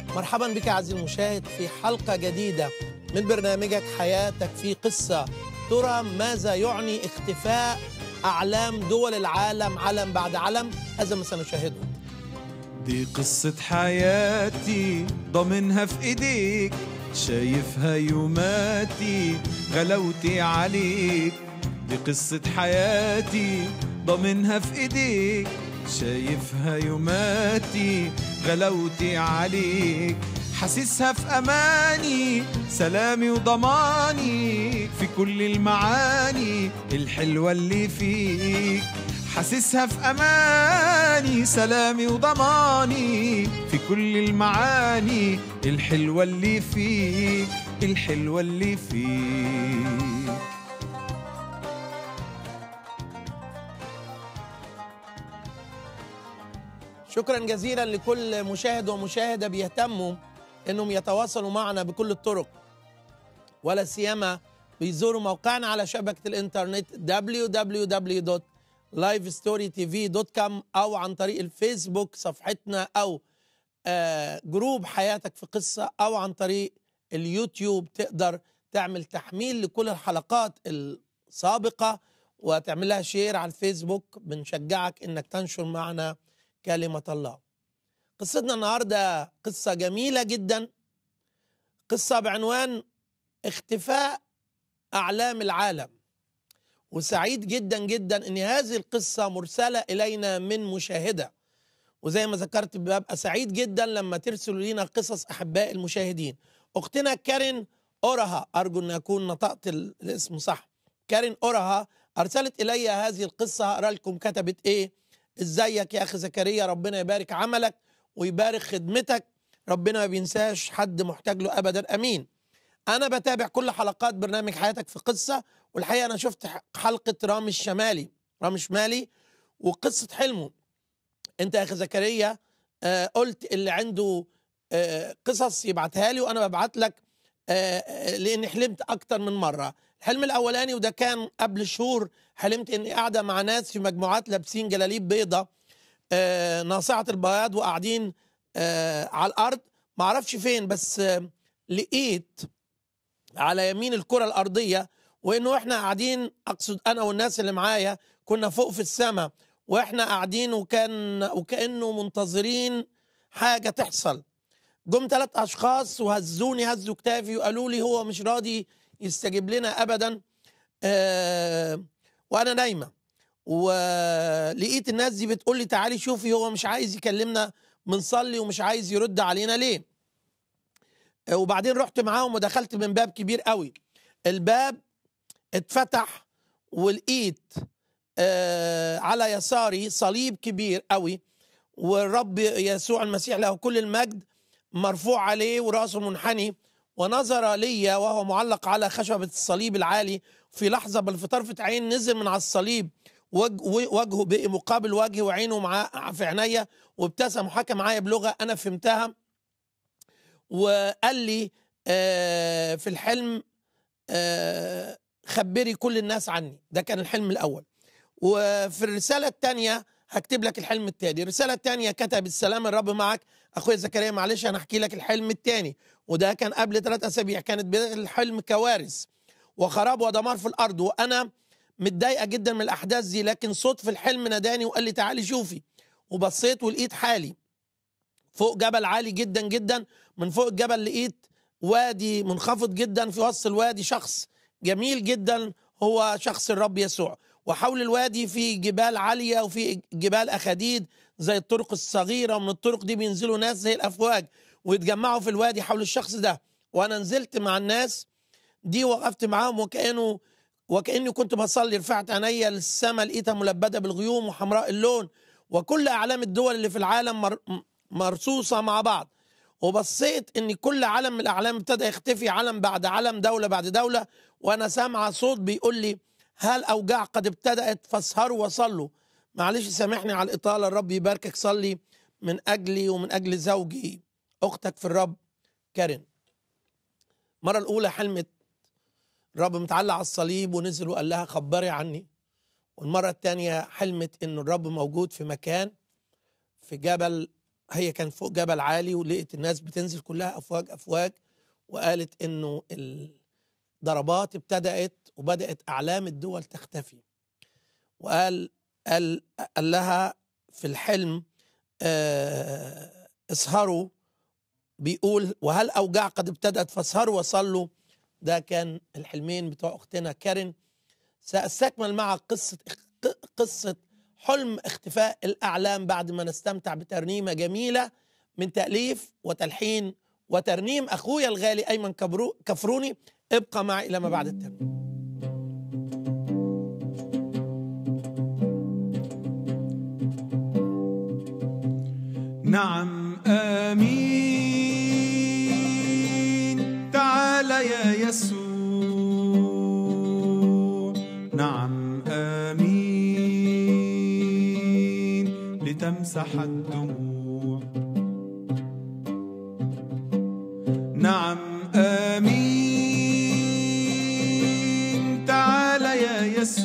مرحبا بك عزيزي المشاهد في حلقة جديدة من برنامجك حياتك في قصة. ترى ماذا يعني اختفاء أعلام دول العالم علم بعد علم؟ هذا ما سنشاهده. دي قصة حياتي ضامنها في ايديك، شايفها يوماتي غلاوتي عليك. دي قصة حياتي ضامنها في ايديك، شايفها يوماتي غلاوتي عليك. حاسسها في أماني، سلامي وضماني في كل المعاني الحلوة اللي فيك. حاسسها في أماني، سلامي وضماني في كل المعاني الحلوة اللي فيك، الحلوة اللي فيك. شكرا جزيلا لكل مشاهد ومشاهدة بيهتموا انهم يتواصلوا معنا بكل الطرق، ولا سيما بيزوروا موقعنا على شبكة الانترنت www.livestorytv.com او عن طريق الفيسبوك صفحتنا او جروب حياتك في قصة، او عن طريق اليوتيوب. تقدر تعمل تحميل لكل الحلقات السابقة وتعمل لها شير على الفيسبوك. بنشجعك انك تنشر معنا كلمة الله. قصتنا النهاردة قصة جميلة جدا، قصة بعنوان اختفاء أعلام العالم. وسعيد جدا جدا ان هذه القصة مرسلة الينا من مشاهدة، وزي ما ذكرت ببقى سعيد جدا لما ترسلوا لنا قصص احباء المشاهدين. اختنا كارين اورها، ارجو ان اكون نطقت الاسم صح، كارين اورها ارسلت الي هذه القصة. هقرا لكم كتبت ايه. ازيك يا اخي زكريا، ربنا يبارك عملك ويبارك خدمتك، ربنا ما بينساش حد محتاج له ابدا، امين. انا بتابع كل حلقات برنامج حياتك في قصة، والحقيقة انا شفت حلقة رامي شمالي وقصة حلمه. انت يا اخي زكريا قلت اللي عنده قصص يبعتها لي وانا ببعت لك، لاني حلمت اكتر من مرة. الحلم الاولاني وده كان قبل شهور، حلمت اني قاعدة مع ناس في مجموعات لابسين جلاليب بيضة ناصعة البياض وقاعدين على الارض، معرفش فين، بس لقيت على يمين الكرة الارضية، وانه احنا قاعدين، اقصد انا والناس اللي معايا كنا فوق في السماء واحنا قاعدين وكأنه منتظرين حاجة تحصل. جم 3 اشخاص وهزوني، هزوا كتافي وقالوا لي هو مش راضي يستجيب لنا ابدا. وانا نايمة، ولقيت الناس دي بتقول لي تعالي شوفي هو مش عايز يكلمنا، بنصلي ومش عايز يرد علينا ليه. وبعدين رحت معاهم ودخلت من باب كبير قوي. الباب اتفتح ولقيت على يساري صليب كبير قوي، والرب يسوع المسيح له كل المجد مرفوع عليه ورأسه منحني، ونظر لي وهو معلق على خشبة الصليب العالي. في لحظة بل في طرفة عين نزل من على الصليب، وجهه بقي مقابل وجهي وعينه مع في عينيا، وابتسم وحكى معايا بلغة أنا فهمتها، وقال لي في الحلم خبري كل الناس عني. ده كان الحلم الأول. وفي الرسالة الثانية هكتب لك الحلم الثاني. الرسالة الثانية كتب السلام الرب معك أخويا زكريا. معلش أنا أحكي لك الحلم الثاني، وده كان قبل 3 أسابيع. كانت بداية الحلم كوارث وخراب ودمار في الأرض، وأنا متضايقة جدا من الأحداث دي، لكن صوت في الحلم ناداني وقال لي تعالي شوفي. وبصيت ولقيت حالي فوق جبل عالي جدا جدا. من فوق الجبل لقيت وادي منخفض جدا، في وسط الوادي شخص جميل جدا هو شخص الرب يسوع، وحول الوادي في جبال عالية وفي جبال أخاديد زي الطرق الصغيرة، ومن الطرق دي بينزلوا ناس زي الأفواج ويتجمعوا في الوادي حول الشخص ده. وأنا نزلت مع الناس دي وقفت معاهم وكأني كنت بصلي. رفعت عينيا للسماء لقيتها ملبدة بالغيوم وحمراء اللون، وكل أعلام الدول اللي في العالم مرصوصة مع بعض. وبصيت ان كل علم من الاعلام ابتدى يختفي، علم بعد علم، دولة بعد دولة، وانا سامعة صوت بيقول لي هل اوجاع قد ابتدأت فاسهروا وصلوا. معلش سامحني على الاطالة، الرب يباركك. صلي من اجلي ومن اجل زوجي اختك في الرب كارين. المرة الاولى حلمت الرب متعلق على الصليب ونزل وقال لها خبري عني. والمرة الثانية حلمت ان الرب موجود في مكان في جبل هي كان فوق جبل عالي ولقيت الناس بتنزل كلها أفواج أفواج، وقالت إنه الضربات ابتدأت وبدأت أعلام الدول تختفي. وقال قال لها في الحلم اسهروا، بيقول وهل أوجاع قد ابتدأت فاسهروا وصلوا. ده كان الحلمين بتوع أختنا كارين. سأستكمل معك قصة حلم اختفاء الأعلام بعد ما نستمتع بترنيمة جميلة من تأليف وتلحين وترنيم أخويا الغالي أيمن كفروني. ابقى معي إلى ما بعد الترنيم. نعم آمين، تعال يا يسوع. نعم آمين، لتمسح الدموع. نعم آمين، تعال يا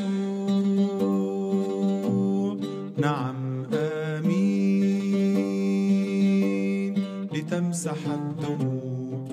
يسوع. نعم آمين، لتمسح الدموع.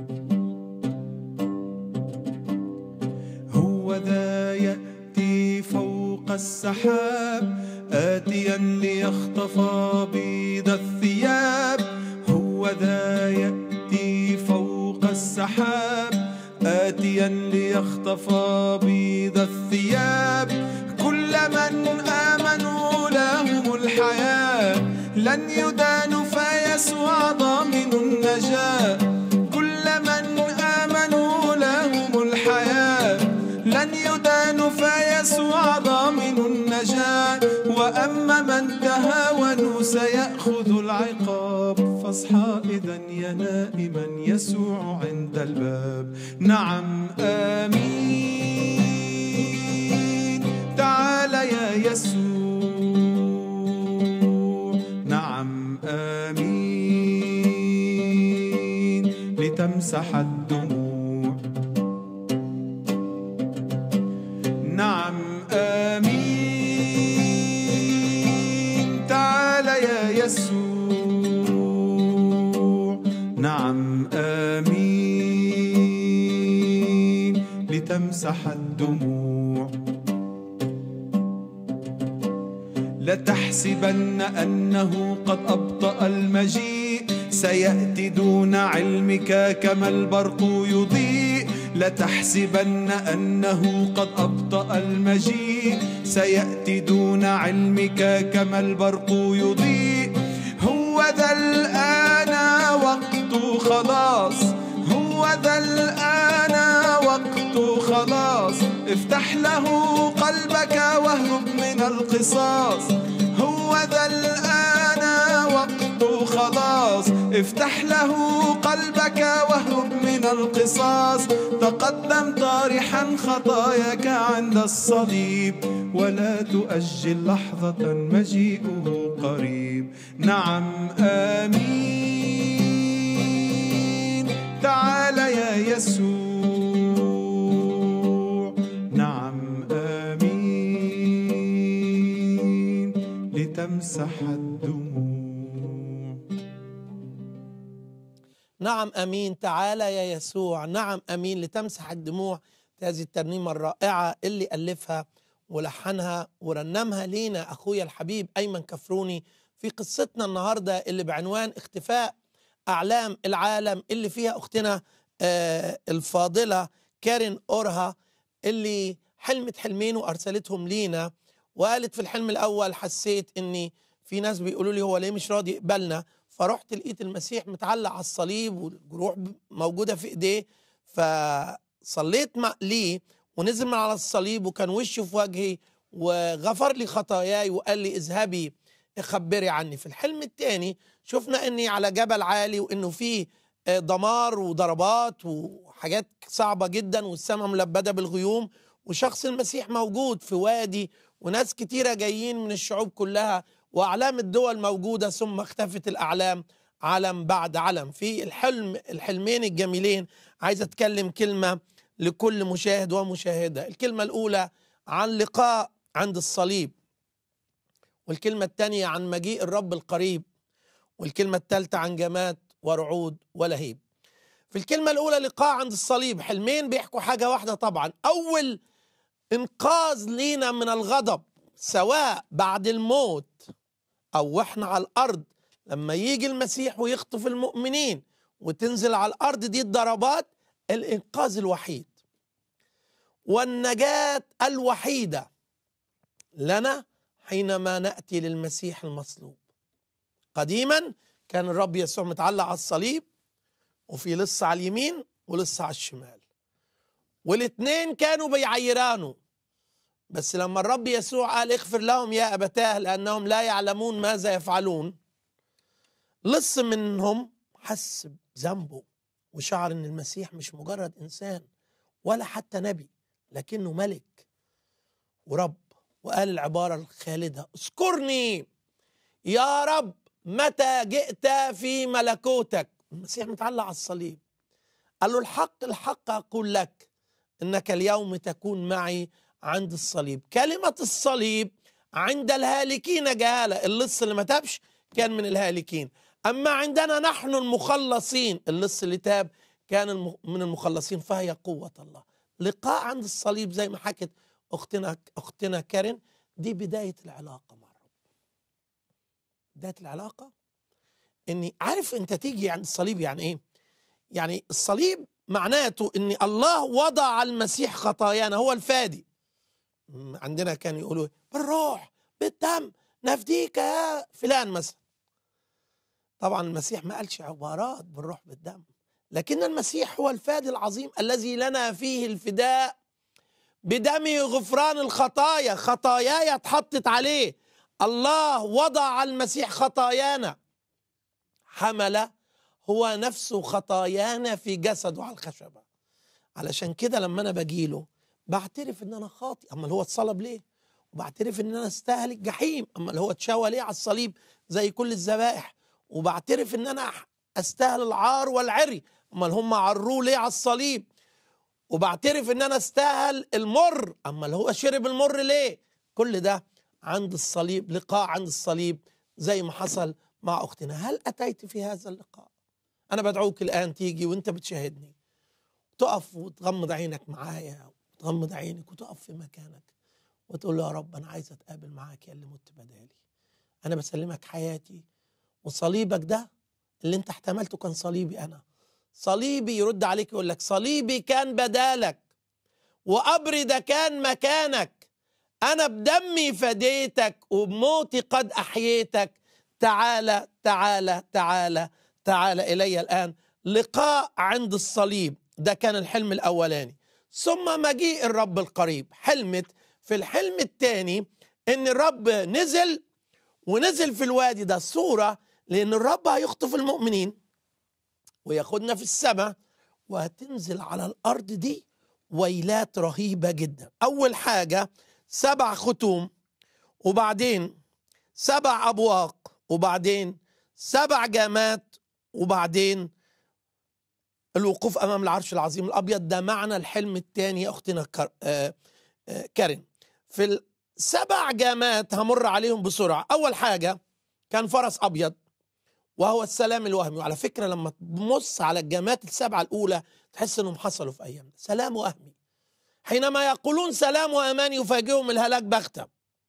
هو ذا يأتي فوق السحاب، آتيا ليخطف بيض الثياب. هو ذا يأتي فوق السحاب، آتيا ليخطف بيض الثياب. كل من آمنوا لهم الحياة، لن يدانوا فيسوع ضامن النجاة. كل من آمنوا لهم الحياة، لن يدانوا فيسوع ضامن النجاة. وأما من تهاونوا سيأخذ العقاب، فاصحى إذن يا نائما يسوع عند الباب. نعم آمين، تعال يا يسوع. نعم آمين، لتمسح الدموع. نعم آمين، تعال يا يسوع. نعم آمين، لتمسح الدموع. لا تحسبن أنه قد أبطأ المجيء، سيأتي دون علمك كما البرق يضيء. لا تحسبن أنه قد أبطأ المجيء، سيأتي دون علمك كما البرق يضيء. هو ذا الآن وقت خلاص، هو ذا الآن وقت خلاص. افتح له قلبك واهرب من القصاص. هو ذا الآن وقت خلاص، افتح له قلبك واهرب من القصاص. تقدم طارحا خطاياك عند الصليب، ولا تؤجل لحظة مجيئه قريب. نعم آمين، تعال يا يسوع. نعم آمين، لتمسح الدموع. نعم أمين، تعالى يا يسوع. نعم أمين، لتمسح الدموع. هذه الترنيمة الرائعة اللي ألفها ولحنها ورنمها لينا أخويا الحبيب أيمن كفروني في قصتنا النهاردة اللي بعنوان اختفاء أعلام العالم، اللي فيها أختنا الفاضلة كارين أورها، اللي حلمت حلمين وأرسلتهم لينا. وقالت في الحلم الأول حسيت أني في ناس بيقولوا لي هو ليه مش راضي يقبلنا، فرحت لقيت المسيح متعلق على الصليب والجروح موجودة في إيديه، فصليت ليه ونزل من على الصليب وكان وشه في وجهي وغفر لي خطاياي وقال لي اذهبي اخبري عني. في الحلم الثاني شفنا اني على جبل عالي وانه فيه دمار وضربات وحاجات صعبة جدا والسماء ملبدة بالغيوم، وشخص المسيح موجود في وادي وناس كتيرة جايين من الشعوب كلها وأعلام الدول موجودة، ثم اختفت الأعلام علم بعد علم. في الحلمين الجميلين عايز أتكلم كلمة لكل مشاهد ومشاهدة. الكلمة الأولى عن لقاء عند الصليب، والكلمة الثانية عن مجيء الرب القريب. والكلمة الثالثة عنجمات ورعود ولهيب. في الكلمة الأولى لقاء عند الصليب، حلمين بيحكوا حاجة واحدة طبعا. أول إنقاذ لينا من الغضب سواء بعد الموت أو وإحنا على الأرض، لما يجي المسيح ويخطف المؤمنين وتنزل على الأرض دي الضربات، الإنقاذ الوحيد والنجاة الوحيدة لنا حينما نأتي للمسيح المصلوب. قديما كان الرب يسوع متعلق على الصليب وفي لص على اليمين ولص على الشمال، والاثنين كانوا بيعيرانه، بس لما الرب يسوع قال اغفر لهم يا أبتاه لأنهم لا يعلمون ماذا يفعلون، لص منهم حس بذنبه وشعر ان المسيح مش مجرد إنسان ولا حتى نبي، لكنه ملك ورب، وقال العبارة الخالدة اذكرني يا رب متى جئت في ملكوتك. المسيح متعلق على الصليب، قال له الحق الحق أقول لك إنك اليوم تكون معي عند الصليب. كلمة الصليب عند الهالكين جهالة، اللص اللي ما تابش كان من الهالكين، أما عندنا نحن المخلصين اللص اللي تاب كان من المخلصين، فهي قوة الله. لقاء عند الصليب زي ما حكت أختنا كارين، دي بداية العلاقة مع الرب. بداية العلاقة إني عارف أنت تيجي عند الصليب يعني إيه؟ يعني الصليب معناته إن الله وضع على المسيح خطايانا، هو الفادي. عندنا كانوا يقولوا بالروح بالدم نفديك يا فلان مثلا. طبعا المسيح ما قالش عبارات بالروح بالدم، لكن المسيح هو الفادي العظيم الذي لنا فيه الفداء، بدمه غفران الخطايا، خطاياي اتحطت عليه، الله وضع على المسيح خطايانا، حمل هو نفسه خطايانا في جسده على الخشبة. علشان كده لما أنا بجيله بعترف إن أنا خاطئ، أما هو اتصلب ليه؟ وبعترف إن أنا استاهل الجحيم، أما هو اتشوى ليه على الصليب زي كل الذبائح؟ وبعترف إن أنا استاهل العار والعري، أما هم عروه ليه على الصليب؟ وبعترف إن أنا استاهل المر، أما هو شرب المر ليه؟ كل ده عند الصليب، لقاء عند الصليب زي ما حصل مع أختنا. هل أتيت في هذا اللقاء؟ أنا بدعوك الآن تيجي وأنت بتشاهدني تقف وتغمض عينك معايا، وتغمض عينك وتقف في مكانك وتقول له يا رب أنا عايز أتقابل معاك يا اللي مت بدالي، أنا بسلمك حياتي، وصليبك ده اللي أنت احتملته كان صليبي أنا، صليبي يرد عليك يقول لك صليبي كان بدالك وقبري ده كان مكانك، أنا بدمي فديتك وبموتي قد أحييتك، تعالى تعالى تعالى تعالى إلي الآن. لقاء عند الصليب ده كان الحلم الأولاني. ثم مجيء الرب القريب، حلمت في الحلم الثاني إن الرب نزل، ونزل في الوادي ده صورة لأن الرب هيخطف المؤمنين وياخدنا في السماء، وهتنزل على الأرض دي ويلات رهيبة جدا. أول حاجة 7 ختوم، وبعدين 7 أبواق، وبعدين 7 جامات، وبعدين الوقوف أمام العرش العظيم الأبيض. ده معنى الحلم الثاني يا أختنا كارين. في 7 جامات همر عليهم بسرعة. أول حاجة كان فرس أبيض وهو السلام الوهمي، وعلى فكرة لما تبص على الجامات ال7 الأولى تحس أنهم حصلوا في أيام. سلام وهمي، حينما يقولون سلام وأمان يفاجئهم الهلاك بغتة.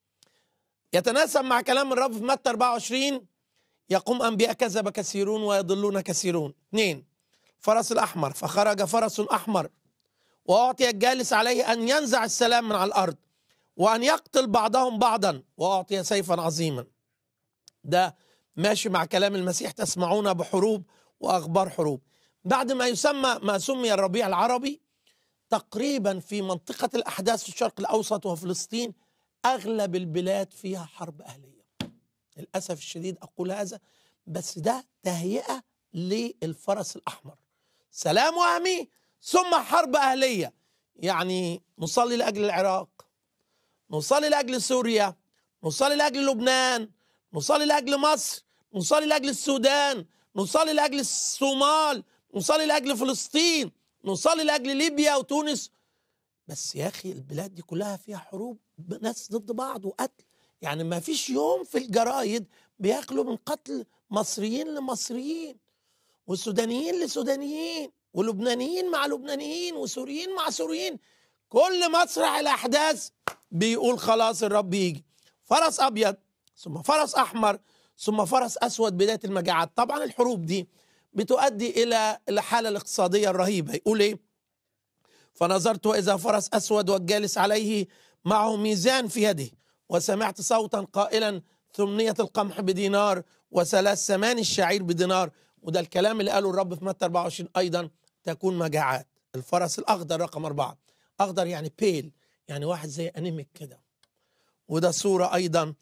يتناسب مع كلام الرب في متى 24 يقوم أنبياء كذب كثيرون ويضلون كثيرون. 2 فرس الأحمر، فخرج فرس أحمر وأعطي الجالس عليه أن ينزع السلام من على الأرض وأن يقتل بعضهم بعضا، وأعطي سيفا عظيما. ده ماشي مع كلام المسيح تسمعون بحروب وأخبار حروب. بعد ما سمي الربيع العربي، تقريبا في منطقة الأحداث في الشرق الأوسط وفلسطين أغلب البلاد فيها حرب أهلية. للأسف الشديد أقول هذا، بس ده تهيئة للفرس الأحمر، سلام وهمي ثم حرب أهلية. يعني نصلي لأجل العراق، نصلي لأجل سوريا، نصلي لأجل لبنان، نصلي لأجل مصر، نصلي لأجل السودان، نصلي لأجل الصومال، نصلي لأجل فلسطين، نصلي لأجل ليبيا وتونس. بس يا أخي البلاد دي كلها فيها حروب، ناس ضد بعض وقتل. يعني ما فيش يوم في الجرايد بيخلو من قتل مصريين لمصريين، والسودانيين لسودانيين، ولبنانيين مع لبنانيين، وسوريين مع سوريين. كل مسرح الأحداث بيقول خلاص الرب يجي. فرس أبيض، ثم فرس أحمر، ثم فرس أسود، بداية المجاعات. طبعا الحروب دي بتؤدي إلى الحالة الاقتصادية الرهيبة. يقول إيه؟ فنظرت وإذا فرس أسود والجالس عليه معه ميزان في يده، وسمعت صوتا قائلا 8 القمح بدينار، و3 سمان الشعير بدينار. وده الكلام اللي قاله الرب في متى 24 أيضا، تكون مجاعات. الفرس الأخضر رقم 4، أخضر يعني بيل، يعني واحد زي أنيميك كده. وده صورة أيضا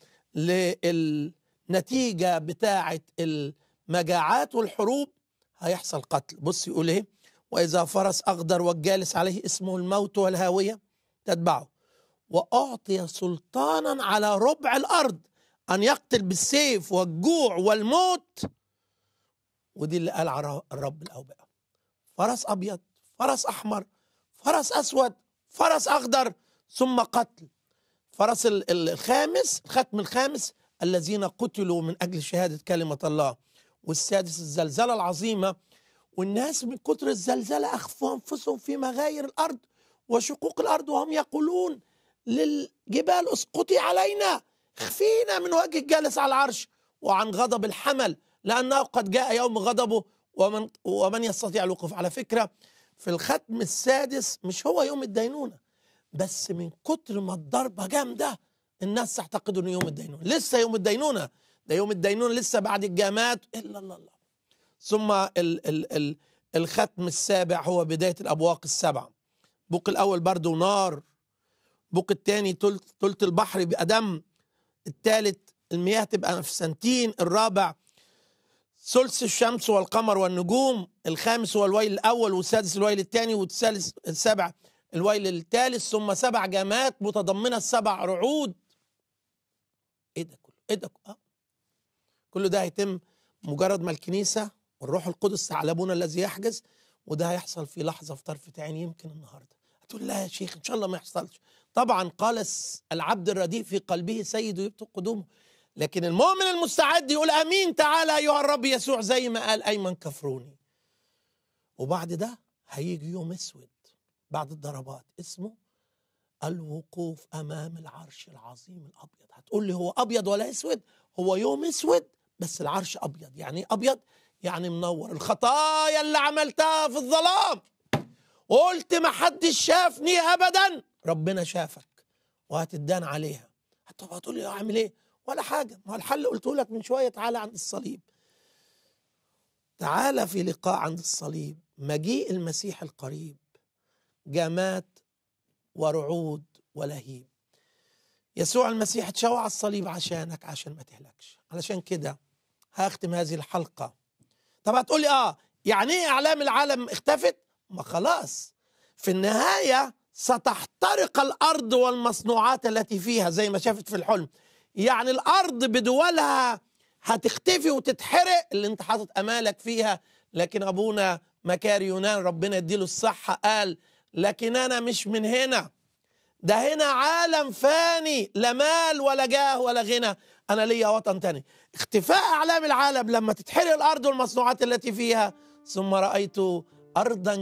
للنتيجة بتاعة المجاعات والحروب، هيحصل قتل. بص يقول إيه؟ وإذا فرس أخضر والجالس عليه اسمه الموت والهاوية تتبعه، وأعطي سلطانا على ربع الأرض أن يقتل بالسيف والجوع والموت. ودي اللي قال على الرب الأوبئة. فرس أبيض، فرس أحمر، فرس أسود، فرس أخضر، ثم قتل. فرس الخامس، الختم الخامس، الذين قتلوا من أجل شهادة كلمة الله. والسادس الزلزلة العظيمة، والناس من كتر الزلزلة أخفوا أنفسهم في مغاير الأرض وشقوق الأرض، وهم يقولون للجبال اسقطي علينا، اخفينا من وجه الجالس على العرش وعن غضب الحمل، لأنه قد جاء يوم غضبه ومن يستطيع الوقوف. على فكرة في الختم السادس مش هو يوم الدينونة، بس من كتر ما الضربة جامدة الناس تعتقدوا انه يوم الدينونة. لسه يوم الدينونة، ده يوم الدينونة لسه بعد الجامات. إلا الله. ثم الختم السابع هو بداية الأبواق السبع. بوق الأول برد ونار، بوق الثاني تلت البحر بقى دم، الثالث المياه تبقى نفسنتين، الرابع ثلث الشمس والقمر والنجوم، الخامس هو الويل الأول، والسادس الويل الثاني، والثالث السابع الويل الثالث. ثم 7 جامات متضمنة 7 رعود. ايه ده كله؟ ايه ده؟ كله ده هيتم مجرد ما الكنيسة والروح القدس ثعلبون الذي يحجز، وده هيحصل في لحظة، في طرفة عين، يمكن النهاردة. هتقول لا يا شيخ إن شاء الله ما يحصلش. طبعا قال العبد الرديء في قلبه سيد يبطئ قدومه، لكن المؤمن المستعد يقول امين تعالى ايها الرب يسوع، زي ما قال ايمن كفروني. وبعد ده هيجي يوم اسود بعد الضربات، اسمه الوقوف امام العرش العظيم الابيض. هتقول لي هو ابيض ولا اسود؟ هو يوم اسود بس العرش ابيض. يعني ابيض يعني منور. الخطايا اللي عملتها في الظلام وقلت ما حدش شافني ابدا، ربنا شافك وهتدان عليها. طب هتقول لي اعمل ايه؟ ولا حاجه، ما الحل قلته لك من شويه، تعالى عند الصليب. تعالى في لقاء عند الصليب، مجيء المسيح القريب، جامات ورعود ولهيب. يسوع المسيح اتشوع على الصليب عشانك، عشان ما تهلكش. علشان كده هختم هذه الحلقه. طب هتقول لي يعني ايه اعلام العالم اختفت؟ ما خلاص في النهايه ستحترق الارض والمصنوعات التي فيها زي ما شافت في الحلم. يعني الارض بدولها هتختفي وتتحرق اللي انت حاطط امالك فيها. لكن ابونا مكاري يونان ربنا يديله الصحه قال لكن انا مش من هنا، ده هنا عالم فاني، لا مال ولا جاه ولا غنى، انا ليا وطن تاني. اختفاء اعلام العالم لما تتحرق الارض والمصنوعات التي فيها. ثم رايت ارضا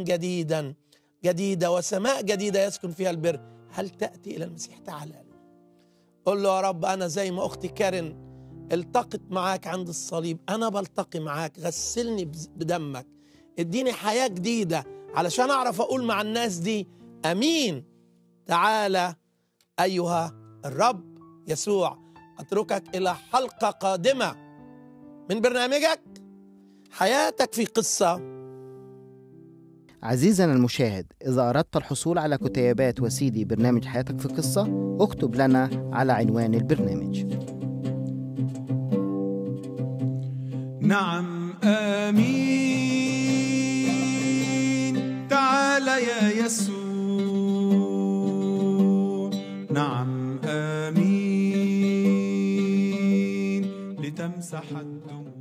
جديده وسماء جديده يسكن فيها البر. هل تاتي الى المسيح؟ تعالى له، قل له يا رب انا زي ما اختي كارين التقت معاك عند الصليب، انا بلتقي معاك، غسلني بدمك، اديني حياه جديده علشان اعرف اقول مع الناس دي امين. تعالى ايها الرب يسوع. اتركك الى حلقه قادمه من برنامجك حياتك في قصه. عزيزنا المشاهد، إذا أردت الحصول على كتيبات وسيدي برنامج حياتك في قصة، اكتب لنا على عنوان البرنامج. نعم آمين، تعال يا يسوع. نعم آمين، لتمسح الدموع.